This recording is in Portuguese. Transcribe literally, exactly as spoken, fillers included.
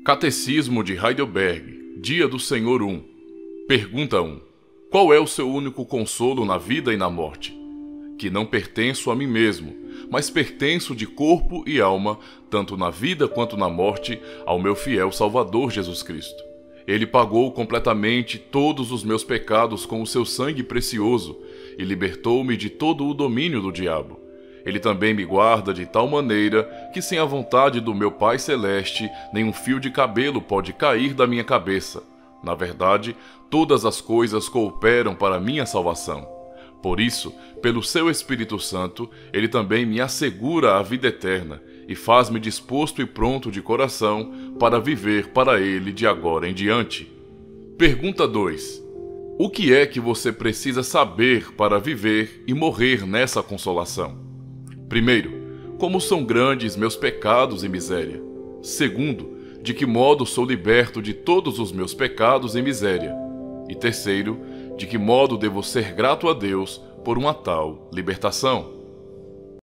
Catecismo de Heidelberg, Dia do Senhor um. Pergunta um. Qual é o seu único consolo na vida e na morte? Que não pertenço a mim mesmo, mas pertenço de corpo e alma, tanto na vida quanto na morte, ao meu fiel Salvador Jesus Cristo. Ele pagou completamente todos os meus pecados com o seu sangue precioso e libertou-me de todo o domínio do diabo. Ele também me guarda de tal maneira que, sem a vontade do meu Pai Celeste, nenhum fio de cabelo pode cair da minha cabeça. Na verdade, todas as coisas cooperam para a minha salvação. Por isso, pelo seu Espírito Santo, ele também me assegura a vida eterna e faz-me disposto e pronto de coração para viver para ele de agora em diante. Pergunta dois. O que é que você precisa saber para viver e morrer nessa consolação? Primeiro, como são grandes meus pecados e miséria. Segundo, de que modo sou liberto de todos os meus pecados e miséria. E terceiro, de que modo devo ser grato a Deus por uma tal libertação.